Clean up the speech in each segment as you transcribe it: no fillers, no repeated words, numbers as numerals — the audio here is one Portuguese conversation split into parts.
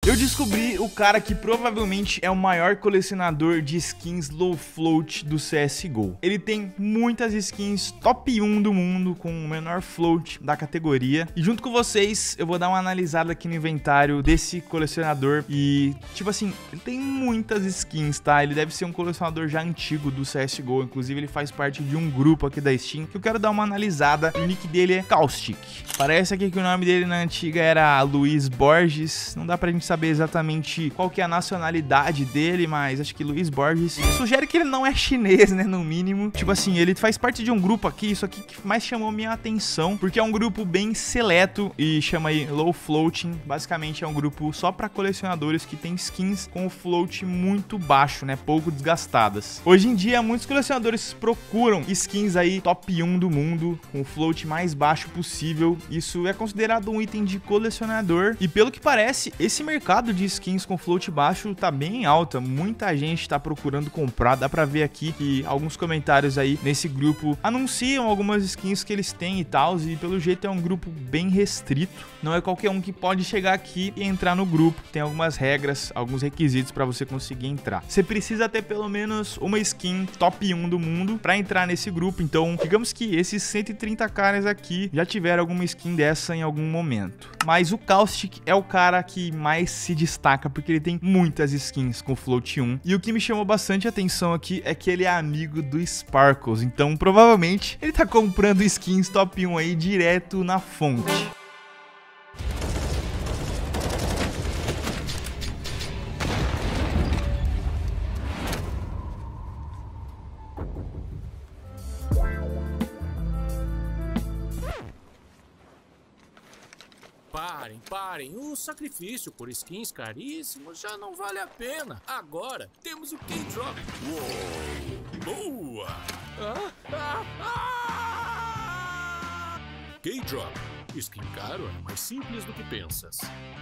Eu descobri o cara que provavelmente é o maior colecionador de skins low float do CSGO. Ele tem muitas skins top 1 do mundo com o menor float da categoria. E junto com vocês eu vou dar uma analisada aqui no inventário desse colecionador. E tipo assim, ele tem muitas skins, tá? Ele deve ser um colecionador já antigo do CSGO. Inclusive ele faz parte de um grupo aqui da Steam que eu quero dar uma analisada. O nick dele é Caustic. Parece aqui que o nome dele na antiga era Luiz Borges. Não dá pra gente saber exatamente qual que é a nacionalidade dele, mas acho que Luiz Borges sugere que ele não é chinês, né, no mínimo. Tipo assim, ele faz parte de um grupo aqui, isso aqui que mais chamou minha atenção, porque é um grupo bem seleto e chama aí Low Floating. Basicamente é um grupo só pra colecionadores que tem skins com o float muito baixo, né, pouco desgastadas. Hoje em dia, muitos colecionadores procuram skins aí top 1 do mundo, com o float mais baixo possível. Isso é considerado um item de colecionador e pelo que parece, esse mercado de skins com float baixo tá bem alta, muita gente tá procurando comprar. Dá pra ver aqui que alguns comentários aí nesse grupo anunciam algumas skins que eles têm e tal, e pelo jeito é um grupo bem restrito, não é qualquer um que pode chegar aqui e entrar no grupo, tem algumas regras, alguns requisitos pra você conseguir entrar. Você precisa ter pelo menos uma skin top 1 do mundo pra entrar nesse grupo, então digamos que esses 130 caras aqui já tiveram alguma skin dessa em algum momento. Mas o Caustic é o cara que mais se destaca porque ele tem muitas skins com float 1. E o que me chamou bastante atenção aqui é que ele é amigo do Sparkles. Então provavelmente ele tá comprando skins top 1 aí direto na fonte. Parem, o sacrifício por skins caríssimos já não vale a pena. Agora temos o K-Drop. Boa! K-Drop. Skin caro é mais simples do que pensas.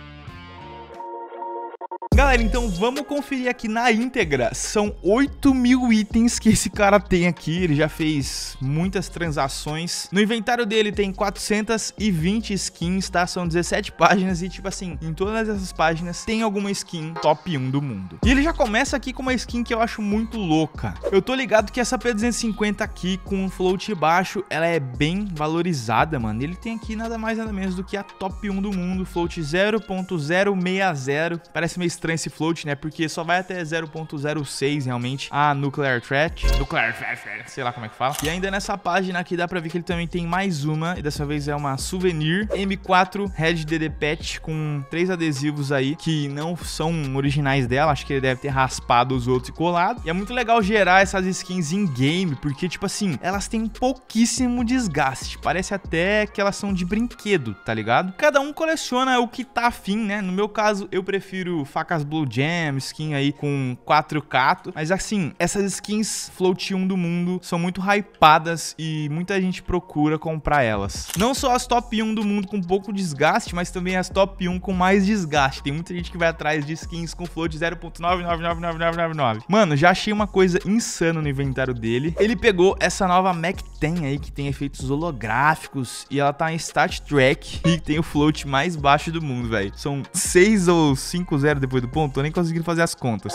Galera, então vamos conferir aqui na íntegra. São 8.000 itens que esse cara tem aqui. Ele já fez muitas transações. No inventário dele tem 420 skins, tá? São 17 páginas e, tipo assim, em todas essas páginas tem alguma skin top 1 do mundo. E ele já começa aqui com uma skin que eu acho muito louca. Eu tô ligado que essa P250 aqui, com um float baixo, ela é bem valorizada, mano. Ele tem aqui nada mais nada menos do que a top 1 do mundo, float 0.060. Parece meio estranho esse float, né? Porque só vai até 0.06 realmente a Nuclear Threat, sei lá como é que fala. E ainda nessa página aqui dá pra ver que ele também tem mais uma, e dessa vez é uma Souvenir M4 Red DD Patch com 3 adesivos aí que não são originais dela, acho que ele deve ter raspado os outros e colado. E é muito legal gerar essas skins em game, porque tipo assim, elas têm pouquíssimo desgaste, parece até que elas são de brinquedo, tá ligado? Cada um coleciona o que tá afim, né? No meu caso, eu prefiro facas Blue Jam, skin aí com 4K, mas assim, essas skins float 1 do mundo são muito hypadas e muita gente procura comprar elas. Não só as top 1 do mundo com pouco desgaste, mas também as top 1 com mais desgaste. Tem muita gente que vai atrás de skins com float 0.9999999. Mano, já achei uma coisa insana no inventário dele. Ele pegou essa nova Mac 10 aí, que tem efeitos holográficos, e ela tá em Stat Track e tem o float mais baixo do mundo, velho. São 6 ou 5 0 depois do ponto, tô nem conseguindo fazer as contas.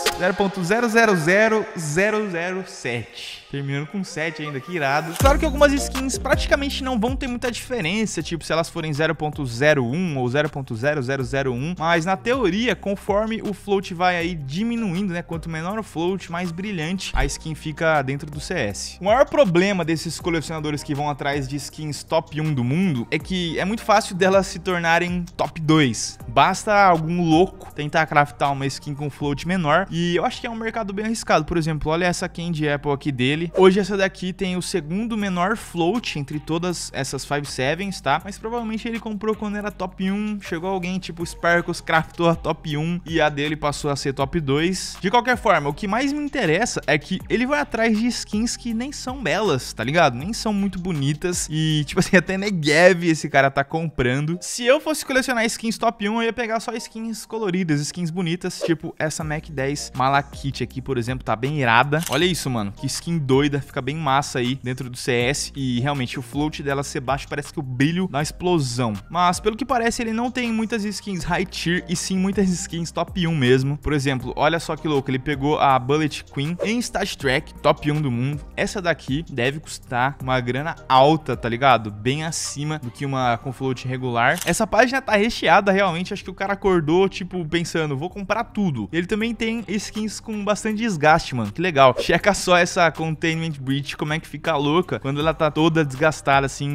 0.000007. Terminando com 7 ainda, que irado. Claro que algumas skins praticamente não vão ter muita diferença, tipo se elas forem 0.01 ou 0.0001, mas na teoria, conforme o float vai aí diminuindo, né, quanto menor o float, mais brilhante a skin fica dentro do CS. O maior problema desses colecionadores que vão atrás de skins top 1 do mundo é que é muito fácil delas se tornarem top 2. Basta algum louco tentar craftar uma skin com float menor, e eu acho que é um mercado bem arriscado. Por exemplo, olha essa Candy Apple aqui dele. Hoje essa daqui tem o segundo menor float entre todas essas 5.7s, tá? Mas provavelmente ele comprou quando era top 1, chegou alguém tipo Sparkles, craftou a top 1 e a dele passou a ser top 2. De qualquer forma, o que mais me interessa é que ele vai atrás de skins que nem são belas, tá ligado? Nem são muito bonitas e, tipo assim, até Negev esse cara tá comprando. Se eu fosse colecionar skins top 1, eu ia pegar só skins coloridas, skins bonitas. bonitas, tipo essa Mac 10 Malakith aqui, por exemplo, tá bem irada. Olha isso, mano, que skin doida, fica bem massa aí dentro do CS e realmente o float dela ser baixo parece que o brilho dá uma explosão. Mas pelo que parece ele não tem muitas skins high tier e sim muitas skins top 1 mesmo. Por exemplo, olha só que louco, ele pegou a Bullet Queen em Stat Track, top 1 do mundo. Essa daqui deve custar uma grana alta, tá ligado? Bem acima do que uma com float regular. Essa página tá recheada realmente, acho que o cara acordou tipo pensando, vou comprar tudo. Ele também tem skins com bastante desgaste, mano, que legal. Checa só essa Containment Breach, como é que fica louca quando ela tá toda desgastada assim,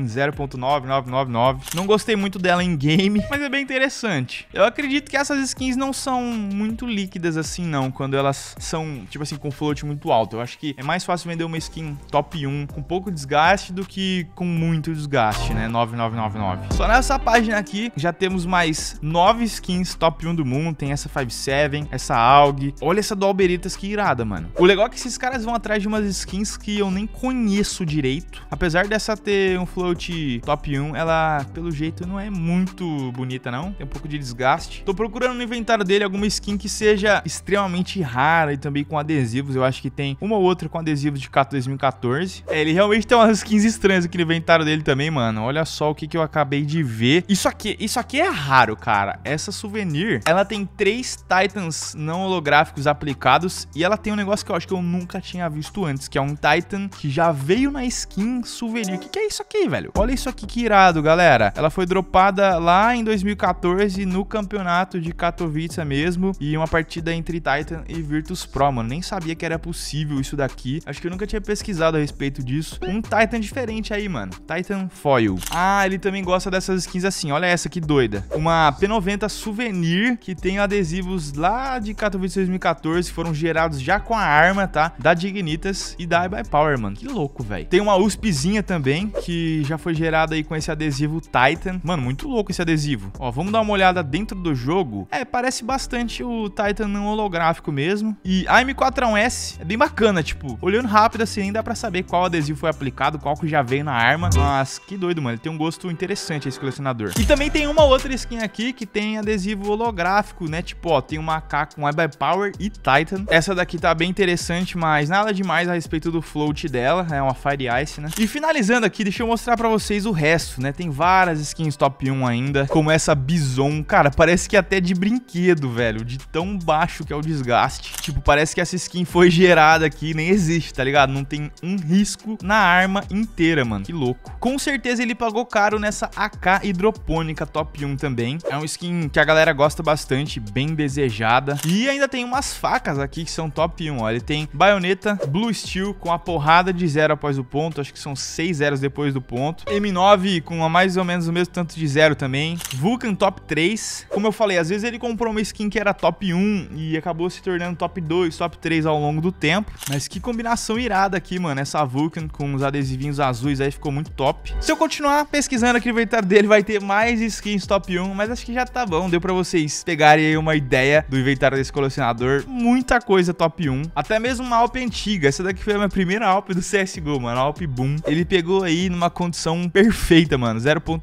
0.9999. Não gostei muito dela em game, mas é bem interessante. Eu acredito que essas skins não são muito líquidas assim não, quando elas são tipo assim com float muito alto. Eu acho que é mais fácil vender uma skin top 1 com pouco desgaste do que com muito desgaste, né? 9999. Só nessa página aqui já temos mais 9 skins top 1 do mundo. Tem essa 5-7, essa AUG. Olha essa do Alberitas, que irada, mano. O legal é que esses caras vão atrás de umas skins que eu nem conheço direito. Apesar dessa ter um float top 1, ela pelo jeito não é muito bonita não, tem um pouco de desgaste. Tô procurando no inventário dele alguma skin que seja extremamente rara e também com adesivos. Eu acho que tem uma ou outra com adesivos de 2014. Ele realmente tem umas skins estranhas aqui no inventário dele também, mano. Olha só o que eu acabei de ver. Isso aqui é raro, cara. Essa Souvenir, ela tem 3 Titans não holográficos aplicados e ela tem um negócio que eu acho que eu nunca tinha visto antes, que é um Titan que já veio na skin Souvenir. O que é isso aqui, velho? Olha isso aqui, que irado, galera. Ela foi dropada lá em 2014 no campeonato de Katowice mesmo, e uma partida entre Titan e Virtus Pro, mano. Nem sabia que era possível isso daqui. Acho que eu nunca tinha pesquisado a respeito disso. Um Titan diferente aí, mano. Titan Foil. Ah, ele também gosta dessas skins assim. Olha essa que doida. Uma P90 Souvenir que tem adesivos lá de Katowice 2014. Foram gerados já com a arma, tá? Da Dignitas e da iBuyPower, mano. Que louco, velho. Tem uma USPzinha também que já foi gerada aí com esse adesivo Titan. Mano, muito louco esse adesivo. Ó, vamos dar uma olhada dentro do jogo. É, parece bastante o Titan não holográfico mesmo. E a M41S é bem bacana, tipo, olhando rápido assim, nem dá pra saber qual adesivo foi aplicado, qual que já veio na arma. Mas que doido, mano. Ele tem um gosto interessante, esse colecionador. E também tem uma outra skin aqui que tem adesivo holográfico, né? Tipo, ó, tem uma AK com iBuyPower e Titan. Essa daqui tá bem interessante, mas nada demais a respeito do float dela. É uma Fire Ice, né? E finalizando aqui, deixa eu mostrar pra vocês o resto, né? Tem várias skins top 1 ainda, como essa Bison. Cara, parece que até de brinquedo, velho, de tão baixo que é o desgaste. Tipo, parece que essa skin foi gerada aqui, nem existe, tá ligado? Não tem um risco na arma inteira, mano. Que louco. Com certeza ele pagou caro nessa AK hidropônica top 1 também. É uma skin que a galera gosta bastante, bem desejada. E ainda tem umas facas aqui que são top 1, ó. Ele tem baioneta Blue Steel com a porrada de 0 após o ponto, acho que são 6 zeros depois do ponto. M9 com a mais ou menos o mesmo tanto de 0 também. Vulcan top 3. Como eu falei, às vezes ele comprou uma skin que era top 1 e acabou se tornando top 2, top 3 ao longo do tempo. Mas que combinação irada aqui, mano. Essa Vulcan com os adesivinhos azuis aí ficou muito top. Se eu continuar pesquisando aqui no inventário dele, vai ter mais skins top 1, mas acho que já tá bom. Deu pra vocês pegarem aí uma ideia do inventário desse colecionador. Muita coisa top 1. Até mesmo uma Alp antiga. Essa daqui foi a minha primeira Alp do CSGO, mano. A Alp Boom. Ele pegou aí numa condição perfeita, mano.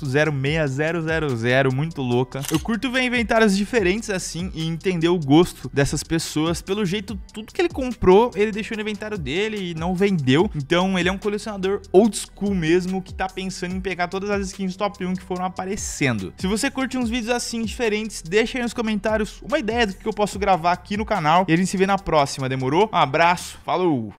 0.06000. Muito louca. Eu curto ver inventários diferentes assim e entender o gosto dessas pessoas. Pelo jeito, tudo que ele comprou, ele deixou no inventário dele e não vendeu. Então, ele é um colecionador old school mesmo, que tá pensando em pegar todas as skins top 1 que foram aparecendo. Se você curte uns vídeos assim diferentes, deixa aí nos comentários uma ideia do que eu posso gravar aqui no canal. E a gente se vê na próxima, demorou? Um abraço, falou!